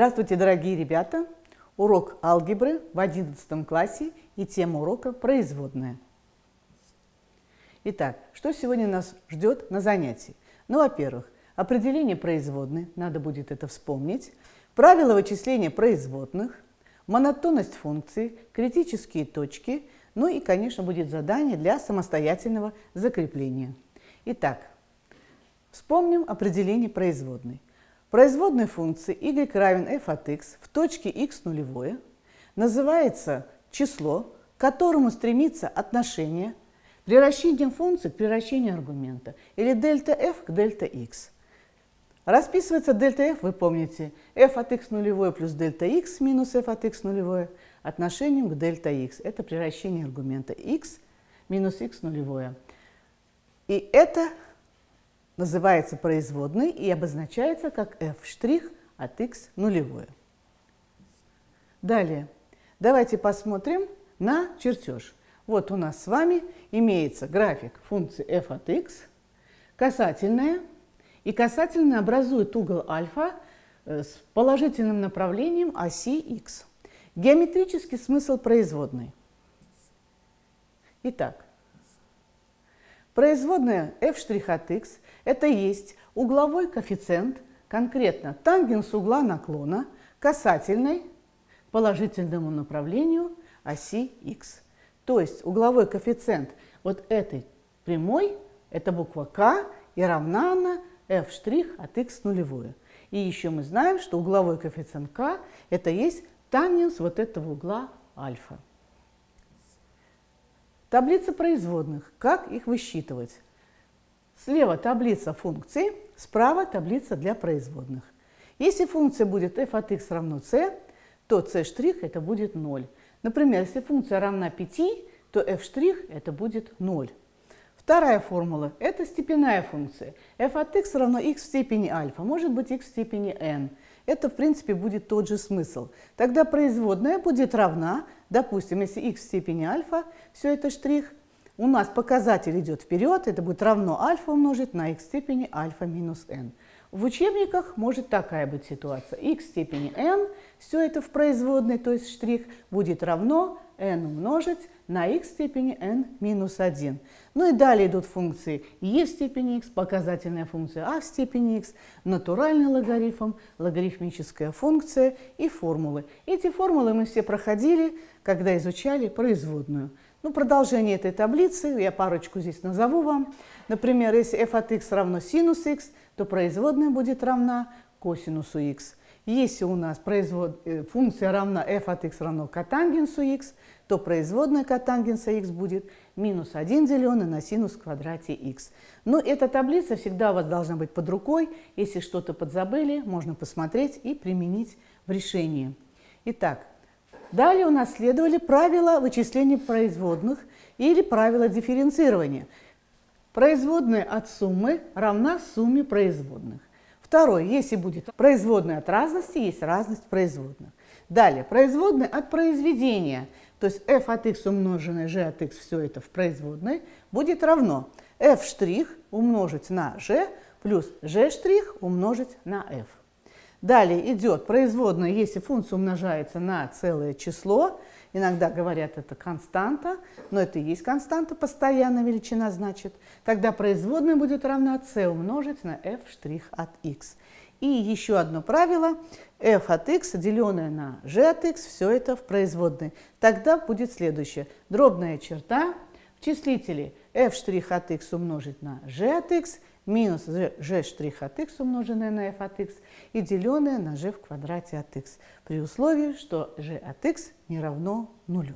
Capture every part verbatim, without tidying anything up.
Здравствуйте, дорогие ребята! Урок алгебры в одиннадцатом классе и тема урока «Производная». Итак, что сегодня нас ждет на занятии? Ну, во-первых, определение производной, надо будет это вспомнить, правила вычисления производных, монотонность функций, критические точки, ну и, конечно, будет задание для самостоятельного закрепления. Итак, вспомним определение производной. Производная функции y равен f от x в точке x нулевое называется число, к которому стремится отношение приращением функции к приращению аргумента, или дельта f к дельта x. Расписывается дельта f, вы помните, f от x нулевое плюс дельта x минус f от x нулевое отношением к дельта x. Это приращение аргумента x минус x нулевое. И это называется производной и обозначается как f' от x нулевое. Далее, давайте посмотрим на чертеж. Вот у нас с вами имеется график функции f от x, касательная, и касательная образует угол альфа с положительным направлением оси x. Геометрический смысл производной. Итак, производная f' от x – это есть угловой коэффициент, конкретно тангенс угла наклона, касательной к положительному направлению оси x. То есть угловой коэффициент вот этой прямой – это буква k, и равна она f' от x нулевое. И еще мы знаем, что угловой коэффициент k – это есть тангенс вот этого угла альфа. Таблица производных. Как их высчитывать? Слева таблица функций, справа таблица для производных. Если функция будет f от x равно c, то c' это будет ноль. Например, если функция равна пяти, то f' это будет ноль. Вторая формула – это степенная функция. F от x равно x в степени альфа, может быть x в степени n. Это, в принципе, будет тот же смысл. Тогда производная будет равна, допустим, если x в степени альфа, все это штрих, у нас показатель идет вперед, это будет равно альфа умножить на x в степени альфа минус n. В учебниках может такая быть ситуация. X в степени n, все это в производной, то есть штрих, будет равно n умножить на x в степени n минус один. Ну и далее идут функции e в степени x, показательная функция a в степени x, натуральный логарифм, логарифмическая функция и формулы. Эти формулы мы все проходили, когда изучали производную. Ну, продолжение этой таблицы, я парочку здесь назову вам. Например, если f от x равно синус x, то производная будет равна косинусу x. Если у нас производ... функция равна f от x равно котангенсу x, то производная котангенса x будет минус один деленный на синус в квадрате x. Но эта таблица всегда у вас должна быть под рукой. Если что-то подзабыли, можно посмотреть и применить в решении. Итак, далее у нас следовали правила вычисления производных или правила дифференцирования. Производная от суммы равна сумме производных. Второе, если будет производная от разности, есть разность производных. Далее, производная от произведения, то есть f от x умноженное g от x, все это в производной, будет равно f' умножить на g плюс g' умножить на f. Далее идет производная, если функция умножается на целое число, иногда говорят, это константа, но это и есть константа, постоянная величина, значит, тогда производная будет равна c умножить на f' от x. И еще одно правило, f от x, деленное на g от x, все это в производной. Тогда будет следующее. Дробная черта в числителе f' от x умножить на g от x, минус g' от x умноженное на f от x и деленное на g в квадрате от x, при условии, что g от x не равно нулю.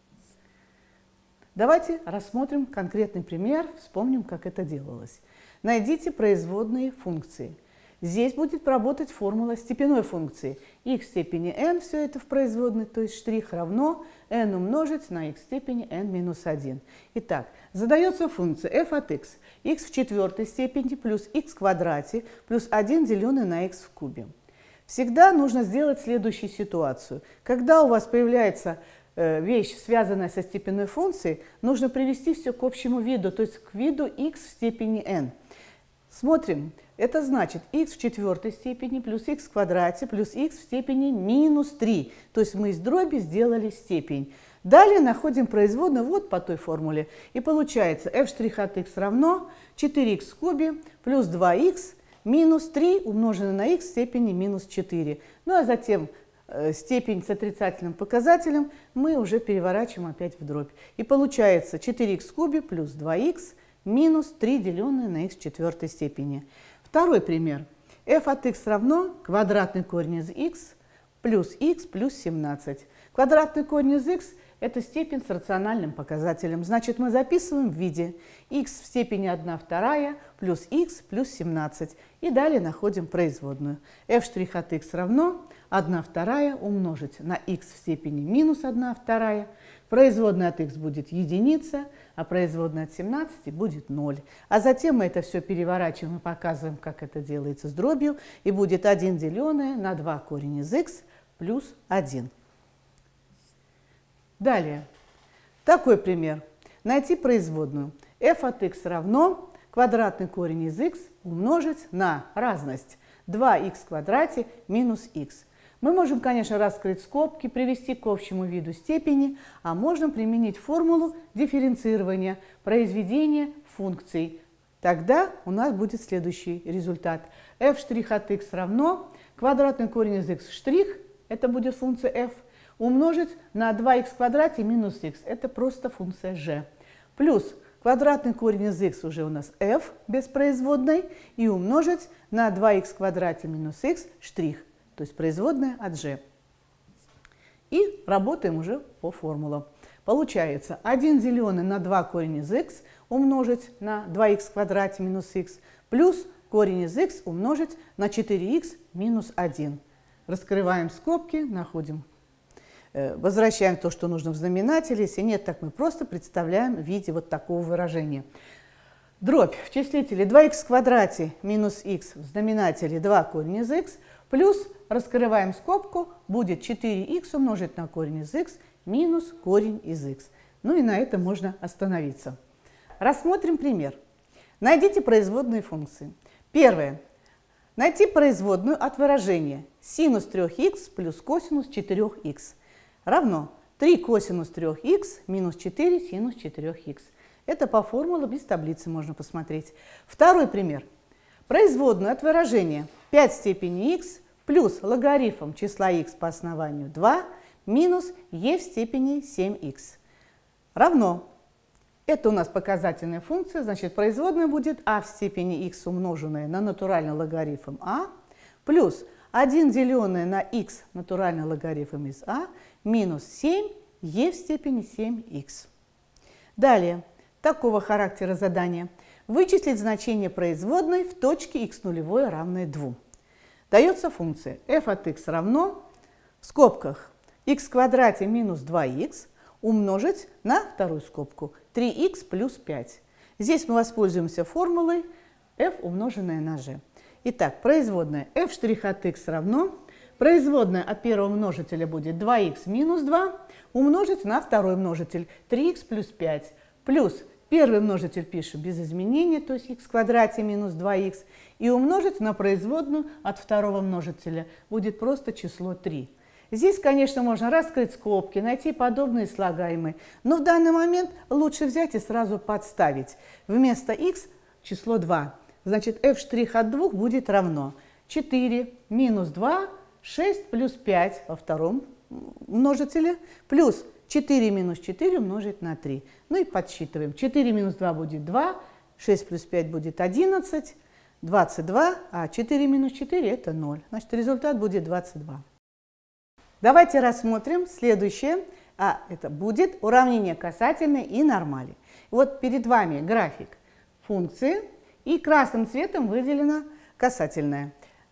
Давайте рассмотрим конкретный пример, вспомним, как это делалось. Найдите производные функции. Здесь будет работать формула степенной функции. X в степени n, все это в производной, то есть штрих равно n умножить на x в степени n минус один. Итак, задается функция f от x, x в четвертой степени плюс x в квадрате плюс один деленный на x в кубе. Всегда нужно сделать следующую ситуацию. Когда у вас появляется э, вещь, связанная со степенной функцией, нужно привести все к общему виду, то есть к виду x в степени n. Смотрим. Это значит х в четвертой степени плюс х в квадрате плюс х в степени минус три. То есть мы из дроби сделали степень. Далее находим производную вот по той формуле. И получается f' от x равно четыре х в кубе плюс два х минус три умноженное на х в степени минус четыре. Ну а затем э, степень с отрицательным показателем мы уже переворачиваем опять в дробь. И получается четыре х в кубе плюс два х минус три деленное на х в четвертой степени. Второй пример. f от x равно квадратный корень из x плюс х плюс семнадцать. Квадратный корень из x – это степень с рациональным показателем. Значит, мы записываем в виде х в степени одна вторая плюс х плюс семнадцать. И далее находим производную. f' от x равно одна вторая умножить на х в степени минус одна вторая. Производная от x будет единица, а производная от семнадцати будет ноль. А затем мы это все переворачиваем и показываем, как это делается с дробью. И будет один деленное на два корень из x плюс один. Далее. Такой пример. Найти производную. f от x равно квадратный корень из x умножить на разность два х в квадрате минус х. Мы можем, конечно, раскрыть скобки, привести к общему виду степени, а можно применить формулу дифференцирования, произведения функций. Тогда у нас будет следующий результат. f' от x равно квадратный корень из x штрих, это будет функция f, умножить на два х в квадрате минус х, это просто функция g, плюс квадратный корень из x уже у нас f без производной, и умножить на два х в квадрате минус х штрих, то есть производная от g. И работаем уже по формулам. Получается один деленное на два корень из x умножить на два х в квадрате минус х плюс корень из x умножить на четыре х минус один. Раскрываем скобки, находим, э, возвращаем то, что нужно в знаменателе. Если нет, так мы просто представляем в виде вот такого выражения. Дробь в числителе два х в квадрате минус х в знаменателе два корень из x плюс, раскрываем скобку, будет четыре х умножить на корень из x минус корень из x. Ну и на этом можно остановиться. Рассмотрим пример. Найдите производные функции. Первое. Найти производную от выражения синус трех х плюс косинус четырех х равно три косинус трех х минус четыре синус четырех х. Это по формуле, без таблицы можно посмотреть. Второй пример. Производную от выражения пять в степени х плюс логарифм числа х по основанию два минус e в степени семь х равно. Это у нас показательная функция, значит, производная будет а в степени х умноженное на натуральный логарифм а плюс один деленное на х натуральный логарифм из а минус семь e в степени семь х. Далее, такого характера задания. Вычислить значение производной в точке х нулевое равное двум. Дается функция f от x равно в скобках х в квадрате минус два х умножить на вторую скобку три х плюс пять. Здесь мы воспользуемся формулой f умноженное на g. Итак, производная f' от x равно, производная от первого множителя будет два х минус два умножить на второй множитель три х плюс пять плюс первый множитель пишем без изменения, то есть х в квадрате минус два х, и умножить на производную от второго множителя будет просто число три. Здесь, конечно, можно раскрыть скобки, найти подобные слагаемые, но в данный момент лучше взять и сразу подставить. Вместо х число два. Значит, f' от двух будет равно четыре минус два, шесть плюс пять во втором множителе, плюс четыре минус четыре умножить на три. Ну и подсчитываем. четыре минус два будет два, шесть плюс пять будет одиннадцать, двадцать два, а четыре минус четыре это ноль. Значит, результат будет двадцать два. Давайте рассмотрим следующее. А это будет уравнение касательной и нормали. Вот перед вами график функции, и красным цветом выделена касательная.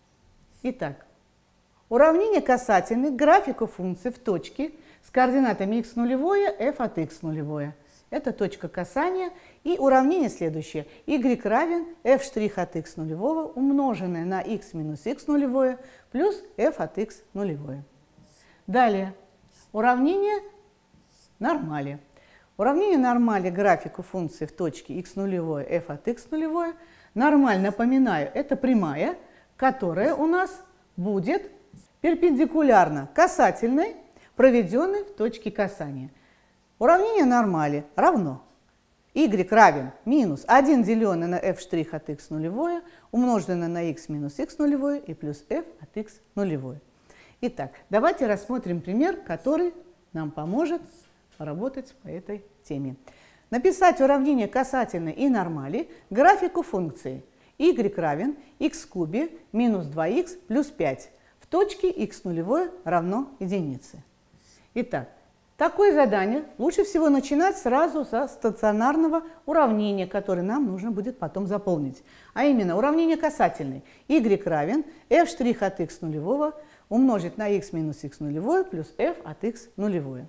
Итак, уравнение касательной к графику функции в точке с координатами x нулевое, f от x нулевое. Это точка касания. И уравнение следующее. Y равен f' от x нулевого умноженное на x минус x нулевое плюс f от x нулевое. Далее. Уравнение нормали. Уравнение нормали графику функции в точке x нулевое, f от x нулевое. Нормаль, напоминаю, это прямая, которая у нас будет перпендикулярно касательной, проведенной в точке касания. Уравнение нормали равно y равен минус один деленное на f' от x нулевое, умноженное на x минус x нулевое и плюс f от x нулевое. Итак, давайте рассмотрим пример, который нам поможет поработать по этой теме. Написать уравнение касательной и нормали графику функции y равен x в кубе минус два икс плюс пять в точке x нулевое равно единице. Итак, такое задание лучше всего начинать сразу со стационарного уравнения, которое нам нужно будет потом заполнить. А именно уравнение касательной y равен f' от x нулевого умножить на x минус x нулевое плюс f от x нулевое.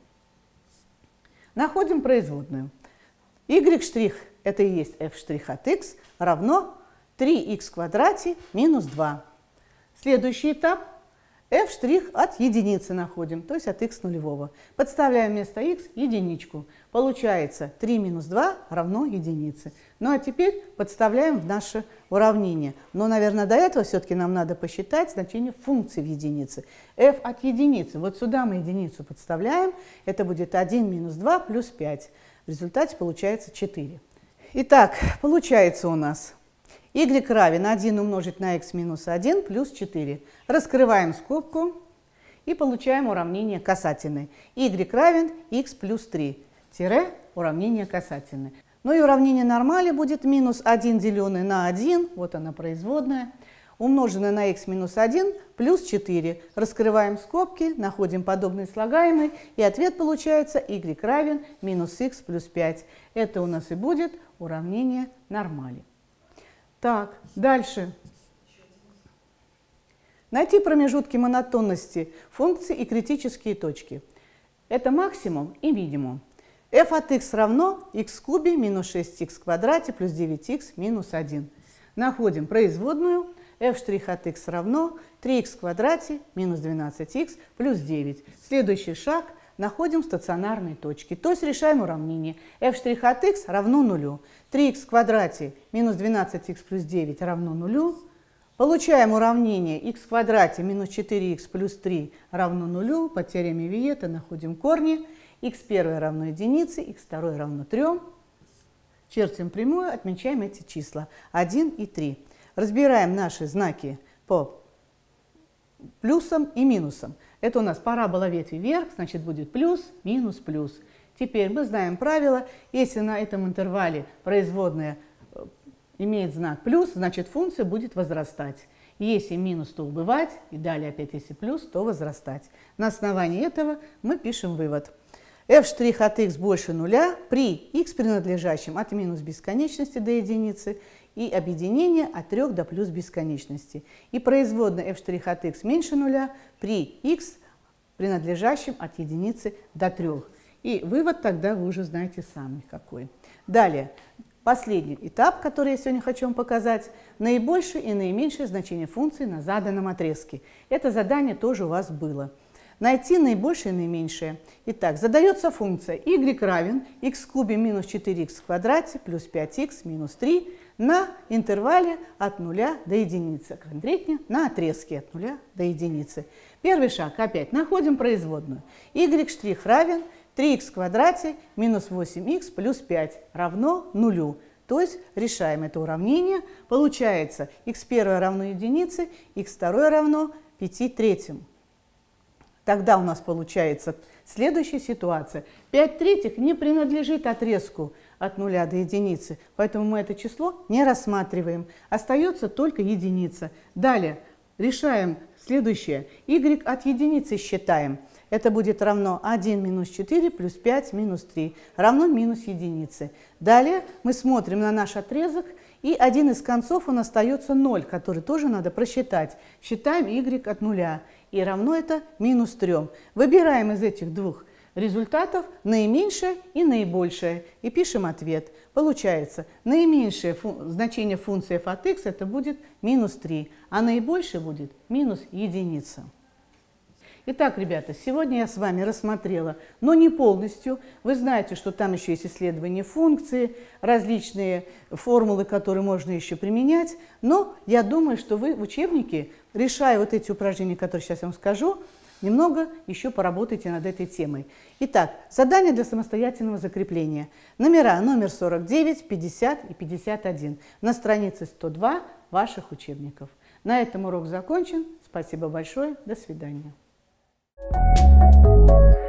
Находим производную. y' это и есть f' от x равно три икс в квадрате минус два. Следующий этап f' от единицы находим, то есть от x нулевого. Подставляем вместо x единичку. Получается три минус два равно единице. Ну а теперь подставляем в наше уравнение. Но, наверное, до этого все-таки нам надо посчитать значение функции в единице. f от единицы. Вот сюда мы единицу подставляем. Это будет один минус два плюс пять. В результате получается четыре. Итак, получается у нас y равен один умножить на x минус один плюс четыре. Раскрываем скобку и получаем уравнение касательной. y равен x плюс три, тире уравнение касательной. Ну и уравнение нормали будет минус один деленное на один, вот она производная, умноженное на x минус один плюс четыре. Раскрываем скобки, находим подобные слагаемые, и ответ получается y равен минус x плюс пять. Это у нас и будет уравнение нормали. Так, дальше. Найти промежутки монотонности функций и критические точки. Это максимум и минимум. f от x равно x в кубе минус шесть икс в квадрате плюс девять икс минус один. Находим производную. f' от x равно три икс в квадрате минус двенадцать икс плюс девять. Следующий шаг. Находим стационарные точки, то есть решаем уравнение. f' от x равно нулю. три икс в квадрате минус двенадцать икс плюс девять равно нулю. Получаем уравнение x в квадрате минус четыре икс плюс три равно нулю. По теореме Виета находим корни. x первое равно единице, x второе равно трем. Чертим прямую, отмечаем эти числа один и три. Разбираем наши знаки по плюсам и минусам. Это у нас парабола ветви вверх, значит будет плюс, минус, плюс. Теперь мы знаем правило, если на этом интервале производная имеет знак плюс, значит функция будет возрастать. Если минус, то убывать, и далее опять если плюс, то возрастать. На основании этого мы пишем вывод. f' от x больше нуля при x принадлежащем от минус бесконечности до единицы и объединение от трёх до плюс бесконечности. И производная f' от x меньше нуля при x принадлежащем от единицы до трёх. И вывод тогда вы уже знаете сами какой. Далее, последний этап, который я сегодня хочу вам показать, наибольшее и наименьшее значение функции на заданном отрезке. Это задание тоже у вас было. Найти наибольшее и наименьшее. Итак, задается функция y равен x в кубе минус четыре икс в квадрате плюс пять икс минус три на интервале от нуля до единицы, конкретнее на отрезке от нуля до единицы. Первый шаг, опять находим производную. y' равен три икс в квадрате минус восемь икс плюс пять равно нулю. То есть решаем это уравнение. Получается x первое равно единице, x второе равно пяти третьим. Тогда у нас получается следующая ситуация. пять третьих не принадлежит отрезку от нуля до единицы, поэтому мы это число не рассматриваем. Остается только единица. Далее решаем следующее. Y от единицы считаем. Это будет равно один минус четыре плюс пять минус три равно минус единице. Далее мы смотрим на наш отрезок, и один из концов он остается ноль, который тоже надо просчитать. Считаем y от нуля, и равно это минус трем. Выбираем из этих двух результатов наименьшее и наибольшее, и пишем ответ. Получается, наименьшее фу значение функции f от x это будет минус три, а наибольшее будет минус единица. Итак, ребята, сегодня я с вами рассмотрела, но не полностью. Вы знаете, что там еще есть исследования функции, различные формулы, которые можно еще применять. Но я думаю, что вы в учебнике, решая вот эти упражнения, которые сейчас я вам скажу, немного еще поработайте над этой темой. Итак, задание для самостоятельного закрепления. Номера номер сорок девять, пятьдесят и пятьдесят один на странице сто два ваших учебников. На этом урок закончен. Спасибо большое. До свидания. Thank you.